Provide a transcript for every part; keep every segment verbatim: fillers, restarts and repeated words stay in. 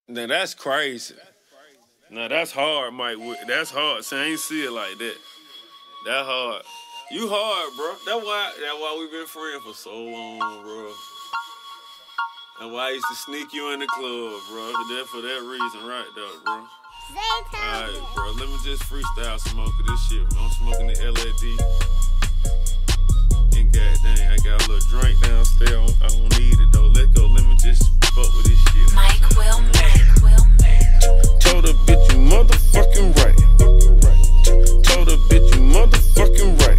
Now that's crazy. Now that's hard, Mike. That's hard. See, I ain't see it like that. That hard. You hard, bro. That's why. That's why we been friends for so long, bro. That's why I used to sneak you in the club, bro. That for that reason, right there, bro. Alright, bro. Let me just freestyle smoke of this shit. I'm smoking the L A D. And goddamn, I got a little drink downstairs. I don't, I don't need it though. Let go. Let me just fuck with this shit. Mike will Mike will Told a bitch you motherfucking right. Told a bitch you motherfucking right.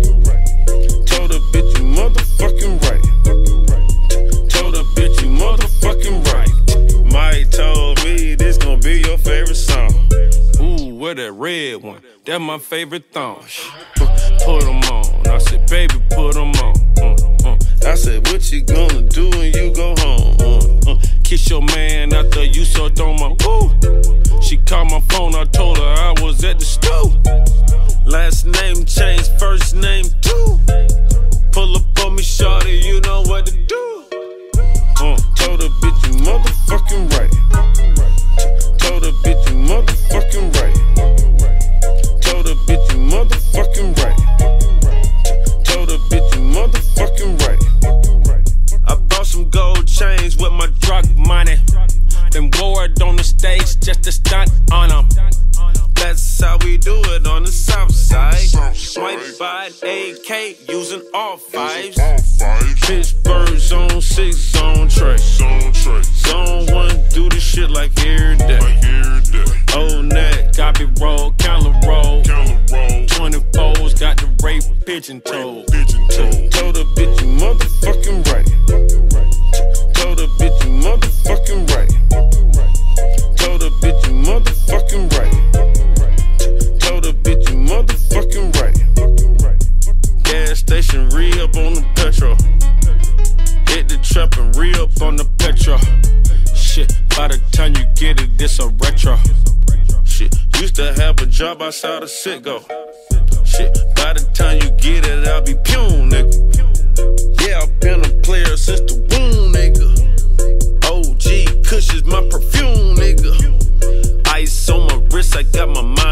Told a bitch you motherfucking right. Told a bitch you motherfucking right. Mike told me this gon' be your favorite song. Ooh, where that red one? That my favorite thong. Put them on. I said, baby, put them on. Uh, uh. I said, what you gonna do when you go home? Uh, uh. Kiss your man after you so don't my woo. She called my phone, I told her I was at the stool. Last name Chainz, first name too. Pull up on me, shawty, you know what to do. Uh, told her bitch you motherfucking right. Told her bitch you motherfucking right. Told her bitch you motherfucking right. Told her bitch you motherfucking right. I bought some gold chains with my drug money. Then wore it on the stage just to stunt on them. That's how we do it on the south side. Swipe by A K using all fives. Pittsburgh zone six, zone tray. Zone one, do this shit like every day. Old neck, copy roll, counter roll. twenty-fours got the rape pigeon toed. Told a bitch you motherfucking right. Told a bitch you motherfucking right. Told a bitch you motherfucking right. Told a bitch you motherfucking right. Gas station, re-up on the petrol. Hit the trap and re-up on the petrol. Shit, by the time you get it, this a retro. Shit, used to have a job outside of Sitgo. Shit, by the time you get it, I'll be pune, nigga. Yeah, I've been a player since the womb, nigga. O G Kush is my perfume, nigga. Ice on my wrist, I got my mind